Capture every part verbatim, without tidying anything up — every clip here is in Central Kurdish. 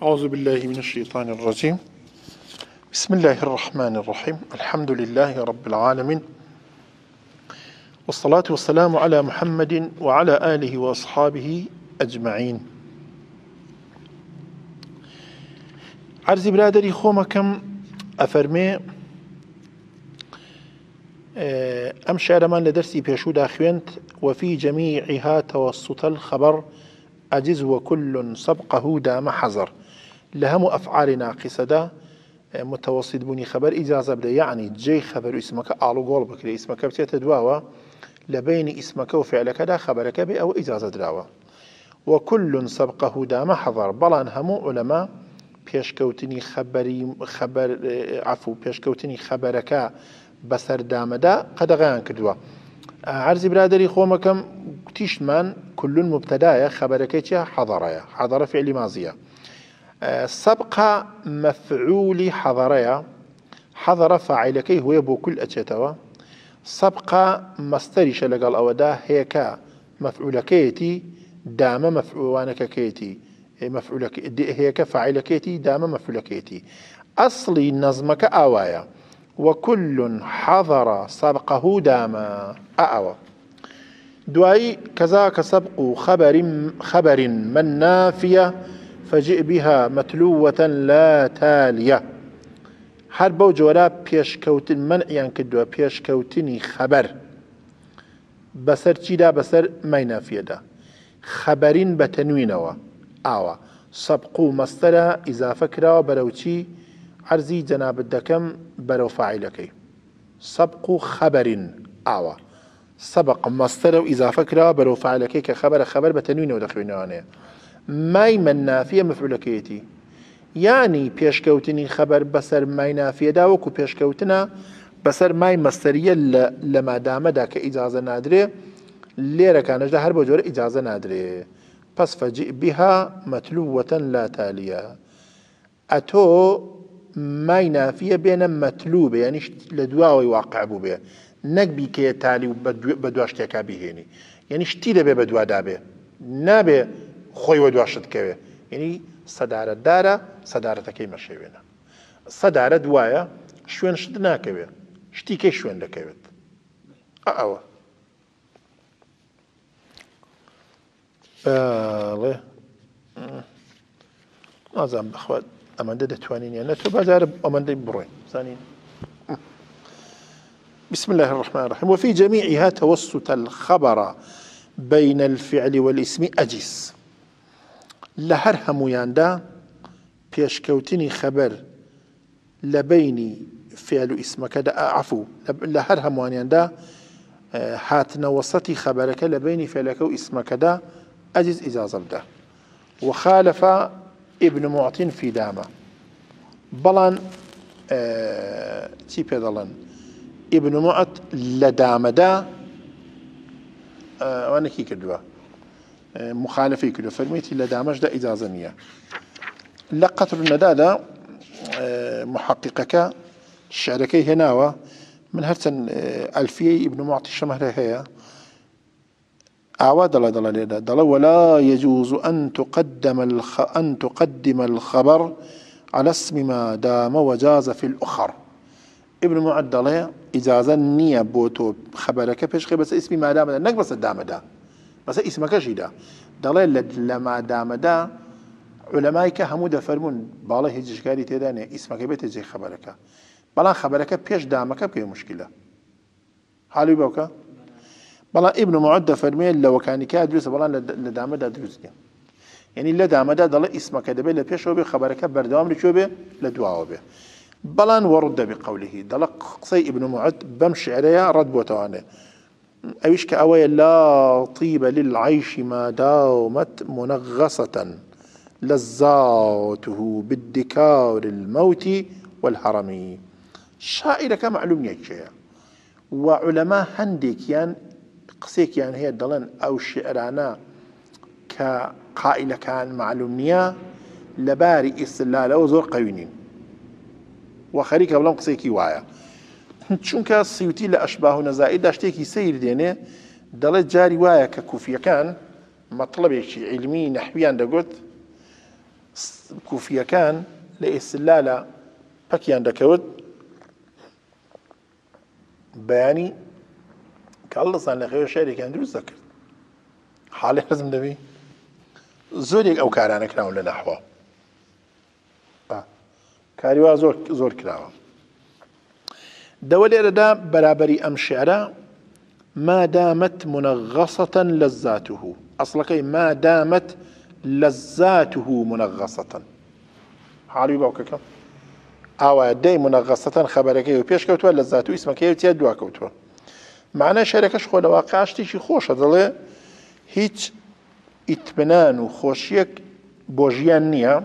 أعوذ بالله من الشيطان الرجيم. بسم الله الرحمن الرحيم. الحمد لله رب العالمين، والصلاة والسلام على محمد وعلى آله وأصحابه أجمعين. عرض برادري خومكم أفرمي أم شارمان لدرسي بيشو داخوينت وفي جميعها توسط الخبر أجز وكل سبقه دام حذر. لهم أفعال ناقصة دا متوسط بني خبر إجازة بدا، يعني جي خبر اسمك أعلو قول بكري اسمك بتيت دواوا لبين اسمك وفعلك دا خبرك بي أو إجازة دراوا. وكل سبقه دام حذر، بلان همو علماء بيشكوتني خبري خبر عفو بيشكوتني خبرك بسر دام دا قد غيان كدوا. عرض برادري خومكم تيشمان كل مبتدايا خبرك حضريا، حضر فعل ماضية. سبق مفعول حضريا، حضر فاعلك هو يبو كل أجتوا. سبق مسترش لقال أودا هيك مفعولكيتي دام مفعولانك كيتي مفعولك هيك فاعلكيتي دام مفعولكيتي. أصلي نظمك آوايا وكل حضر سبقه دام أأوى. دعي كذاك سبق خبر خبر من نافية فجئ بها متلوة لا تالية. حرب وجورا بيش كوتن منع ينكدوا بيش كوتني خبر بسر چيدا بسر ما نافية دا خبرين بتنوينوا آوا سبقو مسترا إذا فكرا بروچي عرزي جناب الدكم برو فاعلكي. سبق خبر آوا سبق مسترا إذا فكرا برو فاعلكي كخبر خبر بتنوينوا دخوينوانه. ماي من نافية مفعولكيتي، يعني بيشكوتني خبر بسر ماي نافية دا وكو بيشكوتنا بسر ماي مسترية لما دام دا كإجازة نادرة ليرا كانش دا هر بجور إجازة نادرة. پس فجئ بها متلوة لا تالية. أتو ماي نافية بين متلوبة، يعني لدواوي واقع بو بيه نقبي كي تالي بدواش تيكا بيهيني، يعني شتي دا بي بدوا دا بي نابي خوي ودواشت كوي، يعني صدارة دارة صدارة كي مشيوينه. صدارة دوايا شوين شدنا كوي شتي كي شوين لكويت أأوه. بالله نازم بخوات أمان دا دتوانين يعني تو بازار أمان دا بروين ثانيين. بسم الله الرحمن الرحيم. وفي جميعها توسط الخبر بين الفعل والاسم أجز. لهر همویان دا پیشکوتنی خبر لبینی فعل اسمك دا عفو لهر هموانیان دا هاتنا وسطي خبرك لبين فعلك واسمك دا أجز إجازة دا. وخالف ابن معطٍ في داما بلان اه تي بيضلن ابن معط لدام دا اه وانا كي كدوا مخالفة كله فرميتي لدامج دا إجازة نية. لقطر الندادة محققك شعركي هناوة من هرتن ألفية ابن معطي الشمهرة هي أعوى دلا دلا دلا دلا ولا يجوز أن تقدم الخ أن تقدم الخبر على اسم ما دام وجاز في الأخر. ابن معدلة إجازة نية بوتو خبرك بيش بس اسم ما دام نك بس الدام دا بس اسمك جيدا دليل لما دام دا علماء همو دفرمون بالا هیچ اشکالی تیدا نه اسمك بيت جي خبرك بلا خبرك بيش دامك بكي مشكلة حالي بوكا بلا ابن معد فرمي لو كان كاد دروس بلا لدام دا دروس يعني لدام دا دل اسمك دبي لبيش هو بخبرك بردام لشو به لدعاء به بلا ورد بقوله دل قصي ابن معد بمشي عليها رد بوتوانه أيش كأوي لا طيب للعيش ما دامت منغصة لذاته بالدكار الموت والهرم. شاعر كمعلوم يكشيا وعلماء هنديك يعني قصيك يعني هي دلن أو شعرانا كقائل كان معلومية لباري استلال أو زور قوينين وخريك بلام قصيكي وايا چونکە سیوتی لە ئەشباه و نەزائیردا شتێکی سەیر دێنێ دەڵێت جاری وایە کە کوفیەکان مەطلبێکی علمی نەحویان دەگوت كوفيەکان لە ئێستدلالە پەکیان دەکەوت بەیانی کە ئەڵڵەسان لە خێوە شێعرێکیان دروست دەکرد حاڵی حەزم دەبی زۆرێک ئەو کارانە کراون لە نەحوە کاری وا زۆر زۆر کراوە دەوە لێرەدا بەرابەری ئەم شێعرە ما دامت منغصة لذاته أصلكي ما دامت لذاته منغصة حالي باوكك أو داي منغصة خبرك وبيش كوتوا لذاته اسمك يوتيا دوا كوتوا معناه شركش خو لواقعش تيجي خوش هذا هيج اطمئنان وخوشيك بوجيان نيا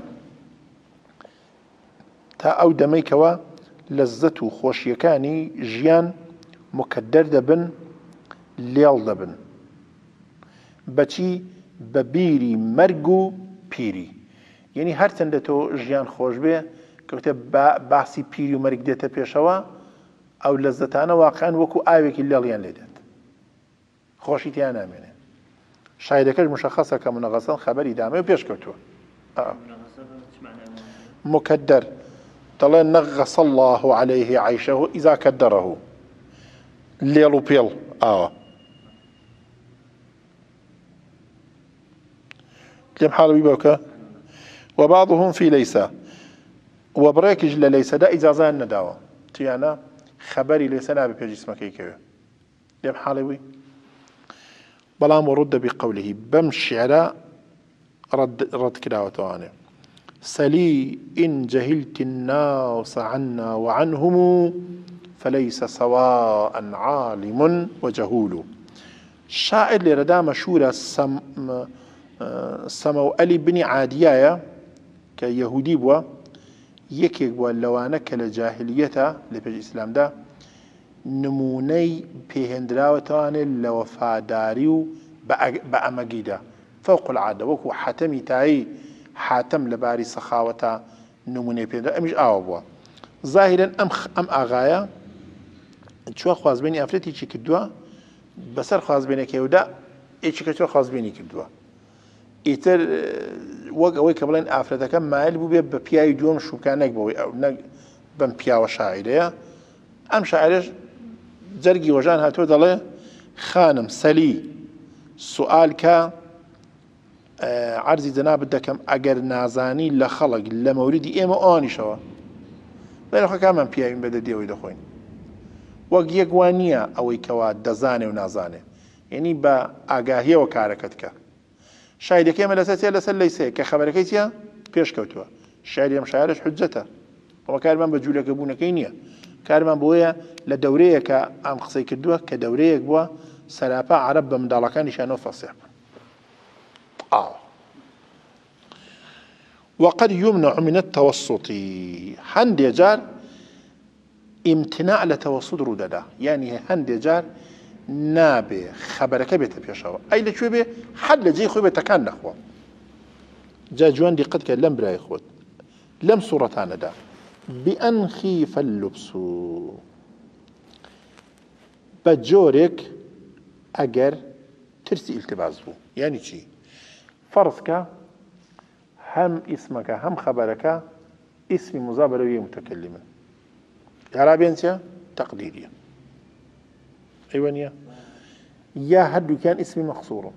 تا أو دميكوا لذته خوشيكاني جيان مكدر دبن لێڵ دەبن بەچی بە بیری مەرگ و پیری یعنی هەرچەندە تۆ ژیان خۆش بێ کەوتە باسی پیری و مەرگ دێتە پێشەوە ئەو لەزەتانە واقعان وەکو ئاوێکی لێڵیان لێ دێت خۆشی تیان نامێنێ شایدەکەش مشخصە کە منەغەسەن خەبەری دامێ و پێش کەوتووە مکدر دەڵێ نەغەسە الله عليه عیشه ئیزا کەدەڕەهو لێڵ و پێڵ ئاوە كم حالوي بوكا وبعضهم في ليس وبريكج لليس دا إجازة نداوة تيانا خبري ليس نابي بيجي اسمك كيكوي كم حالوي بلام ورد بقوله بمشعر رد رد كداوة تواني سلي إن جهلت الناس عنا وعنهم فليس سواء عالم وجهول شاعر لردا مشهورة سم سمو ألي بني عادية كيهودي بوا يكيك بوا لوانا كالجاهلية لبيج الإسلام دا نموني بيهندراو تواني لوفاداريو بأمجيدا فوق العادة وكو حاتمي تاي حاتم لباري سخاوة نموني بيهندراو أمش آوا بوا ظاهرا أم أم أغايا شو خواز بيني أفريتي چي كدوا بسر خواز بيني كيودا إيش كتير خواز بيني كدوا ئیتر وەک ئەوەی کە بڵێن ئافرەتەکە مایل بوو بێ بە پیاوی دووەم شوکانێک بەوەی ئەو نەک بەم پیاوە شاعیرەیە ئەم شاعرەش جەرگی وەژان هاتووە دەڵێ خانم سەلی سوئال کە عەرزی جەنابت دەکەم ئەگەر نازانی لە خەڵک لە مەوریدی ئێمە ئەوانیشەوە بەرەخە کامان پیاوین بەدە دێوەی دەخۆین وەک یەک وان نییە ئەوەی کەوا دەزانێ و نازانێ یعنی بە ئاگاهیەوە کارەکەت کە شاهدەکەی ئێمە لەسەر چێ لەسەر لەیسەیە کە خەبەرەکەی چییە پێش کەوتووە شاعری ئەم شاعرەش حجەتە ئەوە کارمان بە جوولەکە بوونەکەی نییە کارمان بۆیە لە دەورەیە کە ئەم قسەی کردووە کە دەورەیەک بووە سەراپا عەرەب بە منداڵەکانیشانەوە فەسیح بوون ئاوە وقد يمنع من التوسط هەندێک جار امتناع لە تەوەسط ڕوو دەدا یعنی هەندێک جار نابێ خەبەرەکە بێتە پێشەوە ئەی لەکوێ بێ حەد لە جێی خۆی بێتەکان نەخوا جا جوان دیقەت کرد لەم برای خۆت لەم سوورەتانەدا بأن خيف اللبس بە جۆرێک ئەگەر ترسی ئیلتباس بوو یعنی چی فەرزکە هەم ئیسمەکە هەم خەبەرەکە ئیسمی مضاف بەرەوەی متەکەلیمە ئێرابیان چییە تەقدیریە أيوة نيا يا هدو كان اسمي مقصور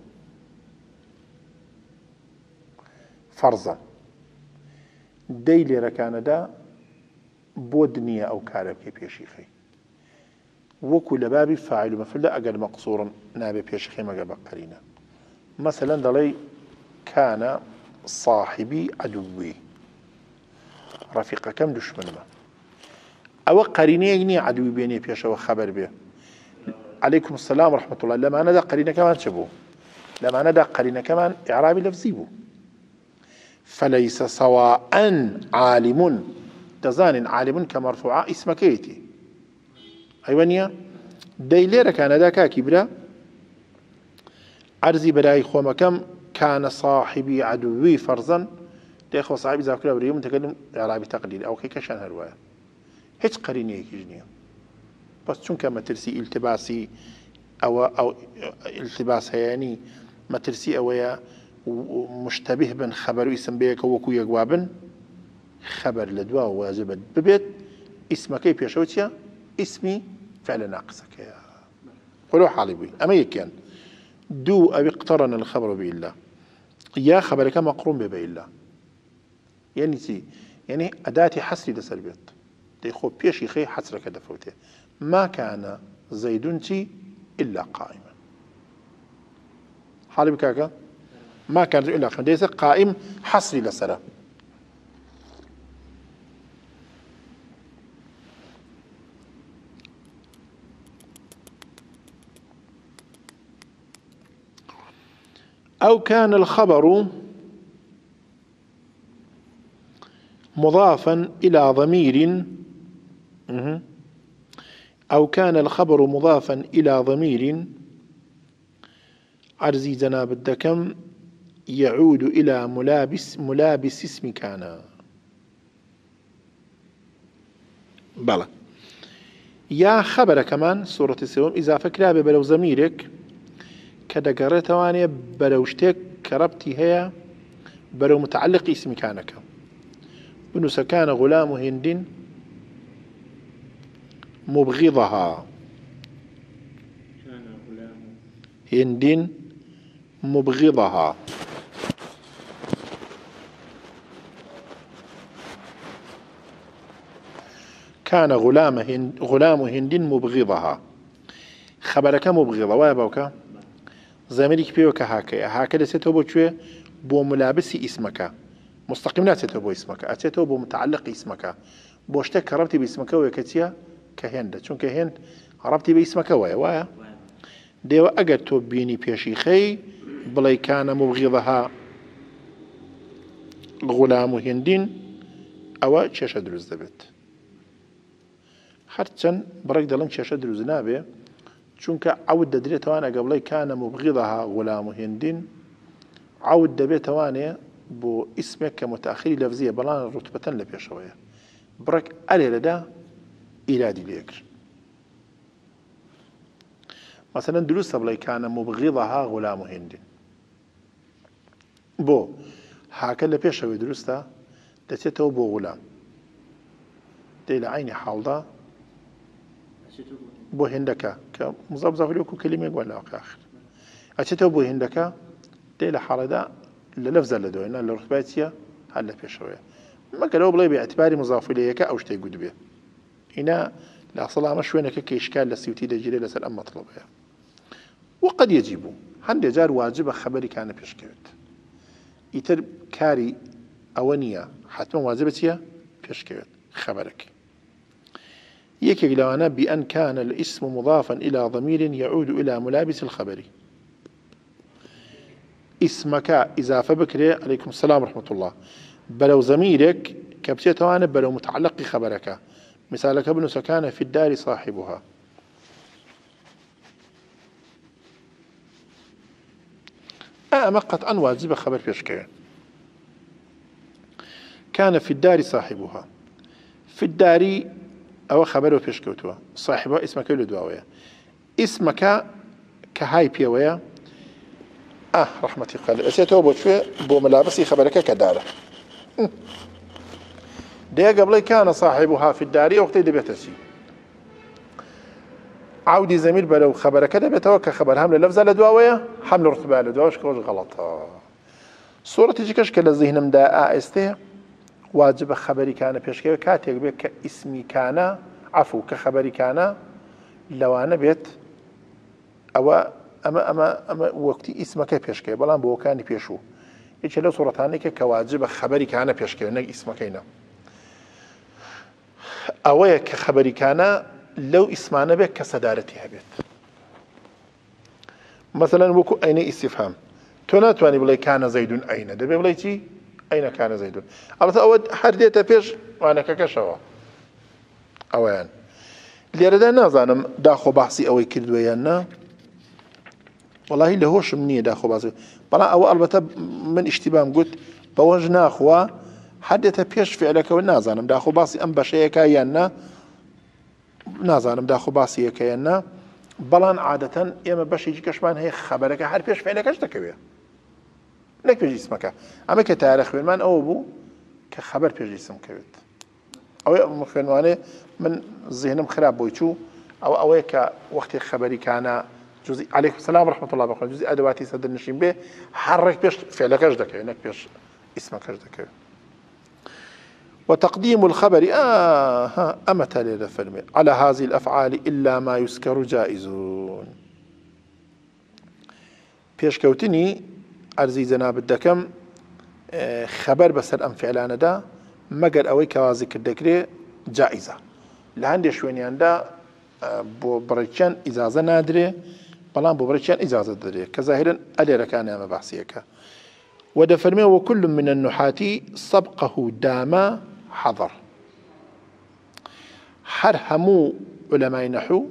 فرضا ديلي ركان دا بودنيا أو كارب كي بيشيخي وكل بابي فاعل مفعول أقل مقصورا نابي بيشيخي ما قبل قرينا مثلا دلي كان صاحبي عدوي رفيق كم دشمن ما أو قريني يجني عدوي بيني بيشا وخبر به عليكم السلام ورحمة الله لما أنا دا قرينة كمان شبه لما أنا دا قرينة كمان إعرابي لفظي بو فليس سواء عالم دزان عالم كمرفوعة اسم كيتي أيوانيا دايليرا كان دا كاكي بلا عرزي براي خوما كم كان صاحبي عدوي فرزا دايخو صاحبي زاكرا بريوم متكلم إعرابي تقليل أو كيكشان هالوايا هيش قرينة يكيجنيا بس چونکە مەترسی ئیلتباسی ئەوە ئەو ئیلتباس هەیەنی مەترسی ئەوەیە مشتبه بن خەبەر و ئیسم بەیەکە وەکو یەکوا بن خبر لدوا واجب ببيت اسمك بيشوتيا اسمي فعل ناقصك يا قولوا حالي بي أما يكين دو أبي اقترن الخبر بالله يا خبرك مقرون ببي الله يعني تي يعني أداتي حسري لسلبيت تيخو بيشي خي حسرك دفوته ما كان زيدنتي إلا قائما حالي بكاكا ما كان إلا قائما ديس قائم حسري لسلام أو كان الخبر مضافا إلى ضمير أو كان الخبر مضافا إلى ضمير عرزي جناب الدكم يعود إلى ملابس ملابس اسم كان بلى يا خبر كمان سورة السوم إذا فكرها ببلو ضميرك كدقرة توانية بلوشتك كربتي هي بلو متعلق اسم كانك بنس كان غلام هند مبغضها كان غلام هند مبغضها كان غلام هند غلام هند مبغضها خبرك مبغضة ويا زميلك بيوك هاكي هاكي سيتو بو شوي بو ملابس اسمك مستقيم ناتيتو بو اسمك اتيتو بو متعلق اسمك بوشتك ربطي باسمك ويكتيا كهند چون كهند ربطي باسمك ويا ويا ديو اگر تو بيني بيشي خي بلاي كان مبغضها غلام هندين او تشاش دروز دبت هرچن برك دلن تشاش دروز نابه چونك عود ددري توانا قبلي كان مبغضها غلام هند عود دبي توانا بو اسمك كمتأخر لفظية بلان رتبة لبيا شوية برك ألي لدا إلادي ليكر مثلا دروس قبلي كان مبغضها غلام هند بو هاكا لبيا شوية دروستا دتيتو بو غلام دي لعيني حالدا بو هندكا كمضاف ظاهر لكم كلمة ولا آخر أشتو بو هندكا دي لحالة للفظ لدوينا لرتباتيا هلا في شوية ما قالوا بلاي باعتباري مضاف إليك أو شتي قد به هنا لا صلاة مش وينك كإشكال لسيوتي دجيلة لسال أم مطلبها وقد يجيبوا هند جار واجب خبري كان بيشكوت يتر كاري أونية حتما واجبتيا بيشكوت خبرك يكي لوانا بأن كان الاسم مضافا إلى ضمير يعود إلى ملابس الخبر اسمك إذا فبكري عليكم السلام ورحمة الله بلو ضميرك كبسيت وانا بلو متعلق خبرك مثالك ابن سكان في الدار صاحبها أمقت أن واجب خبر فيشكي كان في الدار صاحبها في الدار أو خبره فيش كوتوا صاحبها اسمك يلو دواوية اسمك كهاي بيوية آه رحمتي قال أسيتو بوشوي بو ملابسي خبرك كدارة دي قبل كان صاحبها في الدار وقت دبيتسي عودي زميل بلو خبرك دبيتوا كخبر هم للفظة لدواوية حمل رتبة لدواوش كروج غلطها صورة تجيكش كلا الذهن مداء استيه واجب خبري كان بيشكي كاتيك بيك كاسمي كان عفو كخبري كان لو أنا بيت أو أما أما أما وقتي اسمك بيشكي بلان بو كان بيشو إيش لو صورة ثانية كواجب خبري كان بيشكي إنك اسمك هنا أو كخبري كان لو اسمنا بك كصدارتها بيت مثلا وكو أين استفهام تونا تواني بلاي كان زيد أين دبي بلايتي أين كان زيد؟ أبدا أود حرديته بيش وأنا ككشوا أوان ليردا نازانم داخو بحثي أو يكرد ويانا والله اللي هوش مني داخو بحثي بلا أو البته من اشتبام قلت بوجنا أخوا حرديته بيش فعلك ونازانم داخو بحثي أم بشيء كيانا نازانم داخو بحثي كيانا بلان عادة يا بشي كشمان هي خبرك حرف بيش فعلك إيش تكويه لك بيجي اسمك أما كتاريخ من أو بو كخبر بيجي اسم كويت أو مخنوانه من ذهنم خراب بويشو أو أو كوقت خبري كان جزء عليكم السلام ورحمة الله وبركاته جزء أدواتي سد النشيم به حرك بيش فعلك أجدك إنك بيش اسمك أجدك وتقديم الخبر آه ها أما تالي فرمي على هذه الأفعال إلا ما يسكر جائزون بيش كوتني أرزي زناب الدكم آه خبر بسر أم فعلان دا مقر أوي كوازي كردكري جائزة لهندي شوينيان دا آه بو بريتشان إجازة نادرة بلان بو بريتشان إجازة نادرة كظاهرا ألي ركان أما بحثيك ودفرمي وكل من النحاة سبقه داما حضر هر همو علماء نحو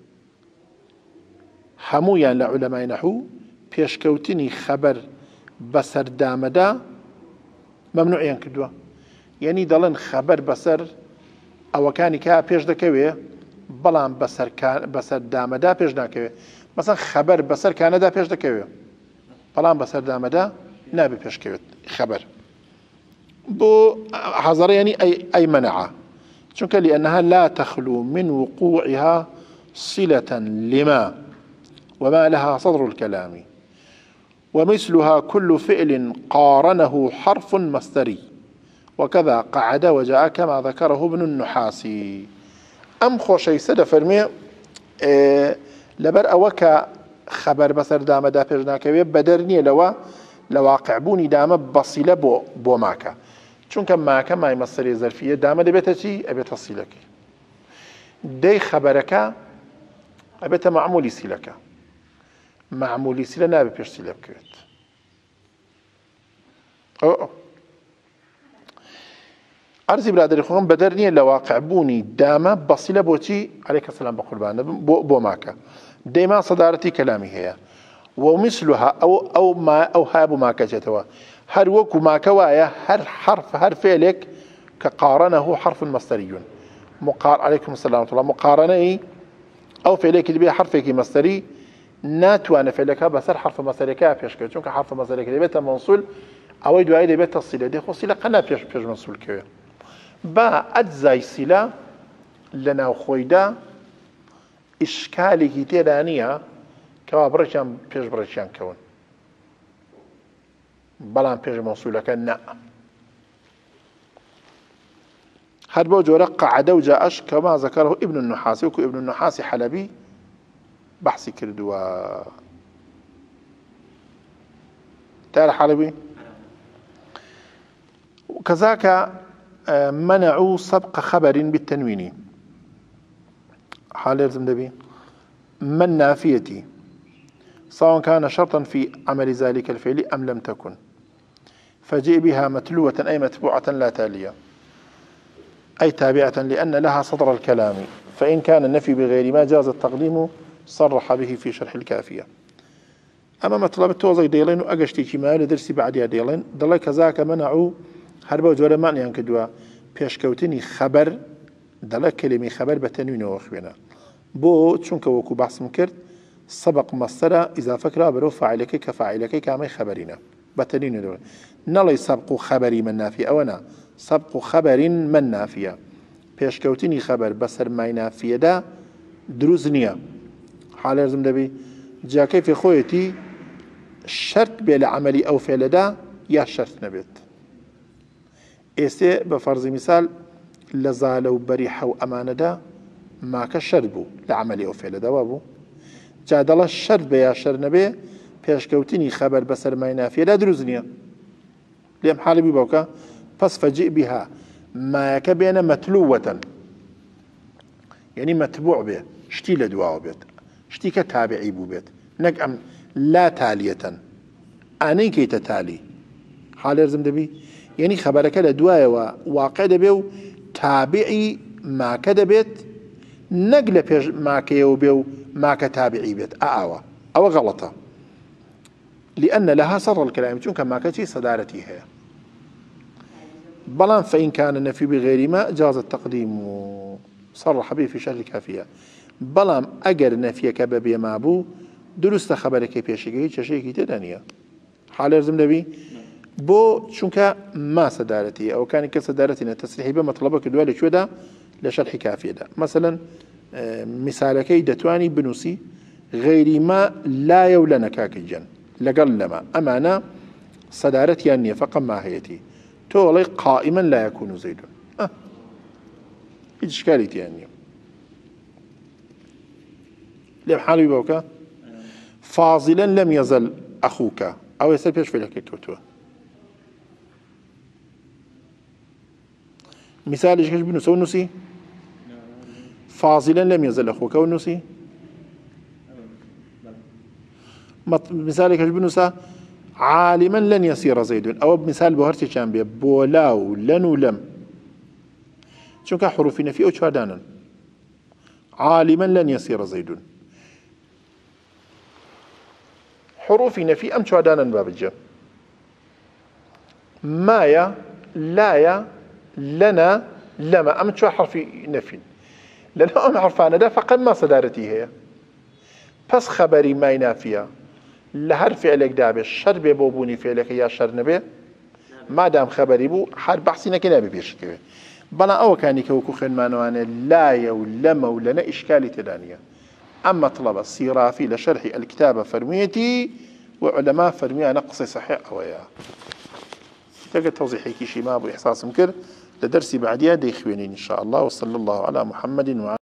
همو يعني لعلماء نحو بيشكوتني خبر بسر دامدا ممنوع ينكدوا يعني دلن خبر بسر او كان كا بيش دكوي بلان بسر كان بسر دامدا بيش دكوي مثلا خبر بسر كندا بيش دكوي بلان بسر دامدا نابي بيش كويت خبر بو حضر يعني أي, أي منعه شنك لأنها لا تخلو من وقوعها صلة لما وما لها صدر الكلام ومثلها كل فعل قارنه حرف مصدري وكذا قعد وجاء كما ذكره ابن النحاسي أم خوشي سد فرمي إيه لبر أوكا خبر بسر دام دا بيجناكوي بدرني لوا لواقع بوني دام بصيلة بو, بو ماكا چونکە ماکە مای مەسەری زەرفیە دامە دەبێتە چی؟ ئەبێتە سیلەکەی دەی خەبەرەکە ئەبێتە مەعمولی سیلەکە مەعمولی سیلە نابێت پێش سیلە بکەوێت عەرزی برادەری خۆم بەدەر نییە لە واقع بوونی دامە بەسیلە بۆچی عەلەیکە سەلام بە قوربانە بۆ ماکە دەیما سەدارەتی کەلامی هەیە ومثلها أو أو ما أو هاب ما كجتوا هر وكو ما كوايا هر حرف هر فعلك كقارنه حرف مصدري مقار عليكم السلام ورحمة الله مقارنة أو فعلك اللي بيه حرفك مصدري ناتو أنا فعلك بس حرف مصدري كا بيش كده شو كحرف مصدري كده بيت منصول أو يدو عيد بيت الصلة دي خصيلة قنا بيش بيش منصول كده با أجزاء صلة لنا وخويدا إشكالي تيرانية كوا برشان بيش برشان كون بلان بيش موصولة كنا هاد بو جورا قعد وجاءش كما ذكره ابن النحاسي وكو ابن النحاسي حلبي بحثي كردوا تعالى حلبي وكذاك منعوا سبق خبر بالتنوين حال يلزم دبي من نافيتي سواء كان شرطا في عمل ذلك الفعل أم لم تكن فجئ بها متلوة أي متبوعة لا تالية أي تابعة لأن لها صدر الكلام فإن كان النفي بغير ما جاز التقديم صرح به في شرح الكافية أما مطلب التوزي ديلين وأقشتي كما لدرسي بعدها ديلين دلي كذاك منعوا هربا جورا معنى ينكدوا بيشكوتني خبر دلي كلمة خبر بتنوين وخبنا بو چونك وكو بحث مكرد سبق مصدر إذا فكر برو فاعلك كفاعلك كما خبرنا بتنين دول نلي سبق خبري من نافية أونا سبق خبر من نافية بيشكوتني خبر بسر ما نافية دا دروزنيا حال يرزم دبي جا كيف خويتي شرط بلا عملي أو فعل دا يا شرط نبت إيسي بفرض مثال لزالو بريحة وأمانة دا ما كشربو لعملي أو فعل دا وابو جادل الشر بيا شر نبي بيشكوتني خبر بسر ما نافية لا دروزنيا ليم حالي بيبوكا بس فجئ بها ما يكبين متلوة يعني متبوع به شتي لدواء بيت شتي كتابعي بو بيت نك أم لا تالية أني كي تتالي حال يرزم دبي يعني خبرك لدواء واقع دبيو تابعي ما كدبيت نقل بيج ما كيو بيو ما كتابعي بيت أعوى أو غلطة لأن لها صدر الكلام چونك ما كتي صدارتي هي بلان فإن كان النفي بغير ما جاز التقديم صرح به في شرح الكافية بلان أجر نفيك ببي ما بو درست خبرك بيشيكي تشيكي تدانية حال يرزم نبي بو چونك ما سدارتي أو كان كسدارتنا تسريحي بمطلبك دوالي شودا لشرح كافية دا. مثلا مثالكي دتواني بنوسي غيري ما لا يولنا كاكجن لقل لما أمانا صدارتي يعني فقط ماهيتي تولي قائما لا يكون زيد أه إشكاليتي يعني لم حالي بوكا فاضلا لم يزل أخوك أو يسأل بيش في لك كتوه مثال إيش بنوسي ونوسي فاضلا لم يزل أخوك ونوسي مثال إيش بنوسا عالما لن يصير زيد أو بمثال بهرتي كان بيه بولاو لن ولم شو حروف نفي أو شهدانا عالما لن يصير زيد حروف نفي أم شهدانا باب الجم ما يا لا يا لنا لما أم شو حرف نفي لأنه أم حرفانا ده فقط ما صدارتي هي بس خبري ما ينافيها لهر فعلك دابش شر ببوبوني فعلك يا شر نبي ما دام خبري بو حر بحثي نكنا ببيش كده بنا أو كاني كوكو خن مانوانا لا يولما ولنا إشكالي تدانية أما طلب الصرافي لشرح الكتابة فرميتي وعلماء فرمية نقص صحيح أويا تلقى توضيحي كيشي ما أبو إحساس مكر لدرسي بعديها دي إخوانين إن شاء الله وصلى الله على محمد وعلى